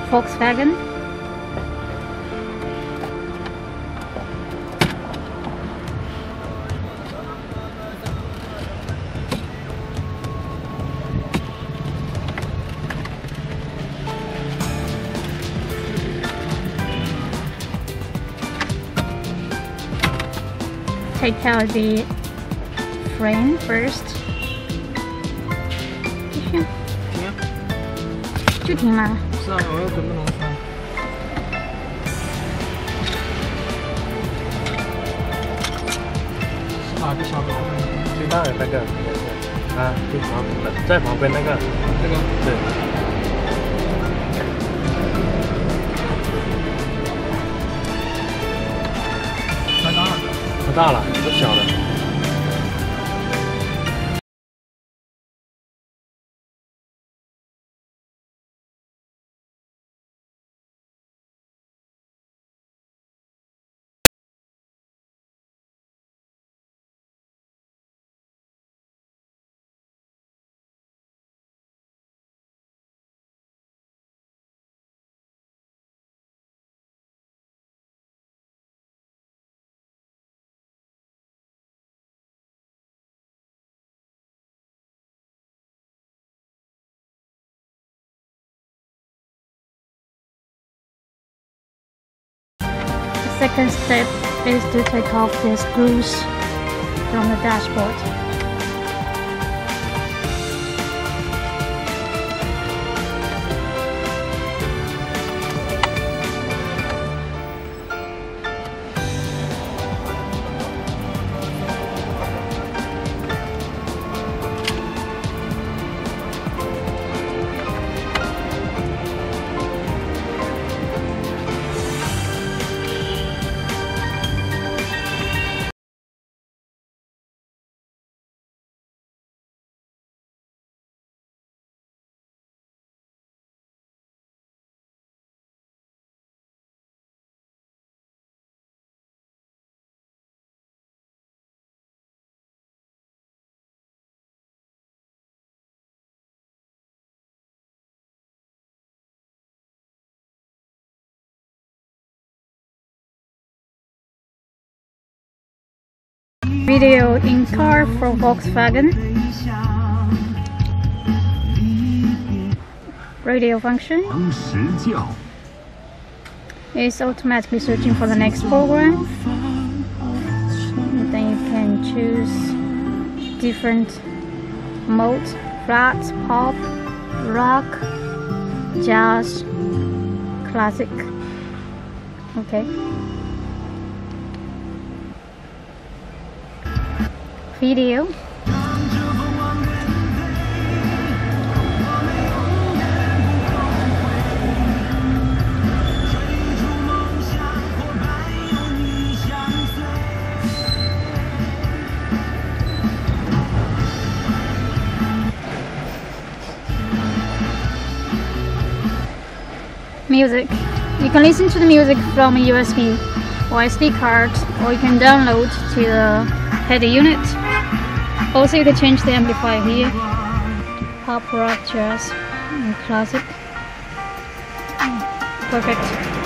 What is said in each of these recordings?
Volkswagen. Take out the frame first. 就停吗？ 是啊，我要准备弄上。哪个小的？最大的那个，啊，最旁边的，在旁边那个，这个，对。太大了，太大了，这小的。 Second step is to take off the screws from the dashboard. Video in car for Volkswagen. Radio function is automatically searching for the next program. And then you can choose different modes: flat, pop, rock, jazz, classic. Okay. Video. Music. You can listen to the music from a USB or SD card, or you can download to the head unit. Also, you can change the amplifier here. Pop, rock, jazz, and classic. Perfect.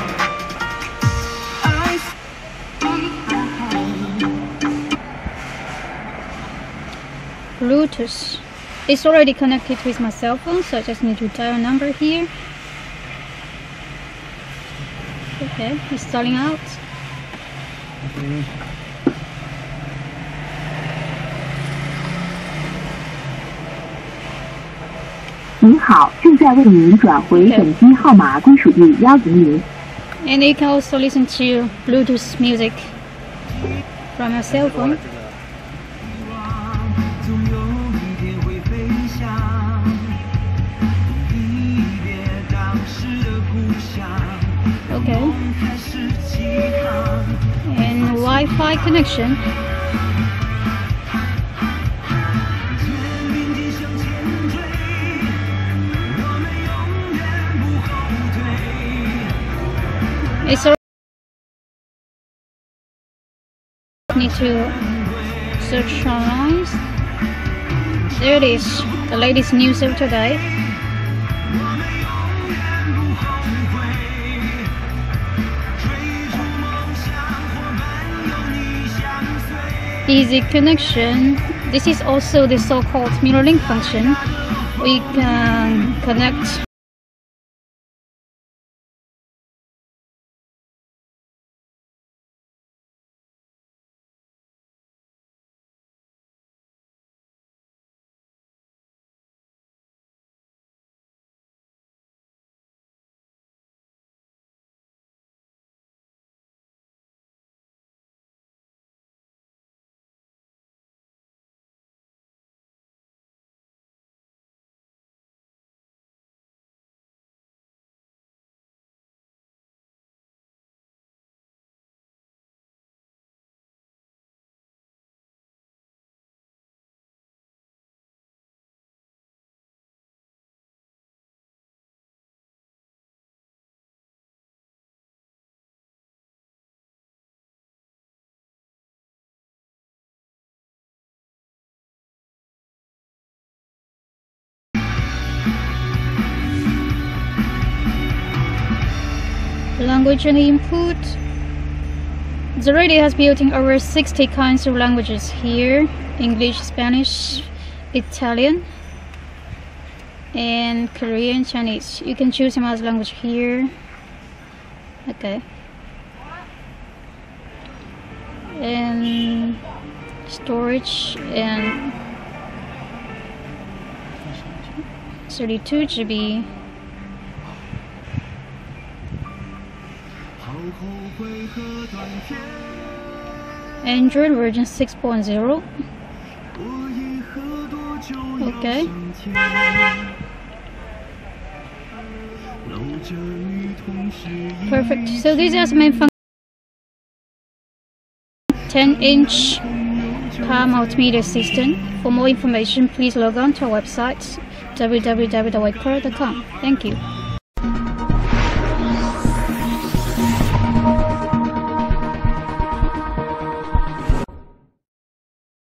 Bluetooth. It's already connected with my cell phone, so I just need to dial a number here. Okay, it's starting out. Okay. 您好，正在为您转回本机号码归属地，邀请您。 And you can also listen to Bluetooth music from your cell phone. Okay. And Wi-Fi connection. It's already need to search online. There it is, the latest news of today. easy connection. This is also the so-called mirror link function. We can connect language and input. The radio has built-in over 60 kinds of languages here: English, Spanish, Italian, and Korean, Chinese. You can choose them as language here. Okay. And storage and 32 GB. Android version 6.0. Okay. Perfect. So these are the main functions. 10-inch car multimedia system. For more information, please log on to our website www.wakecar.com. Thank you.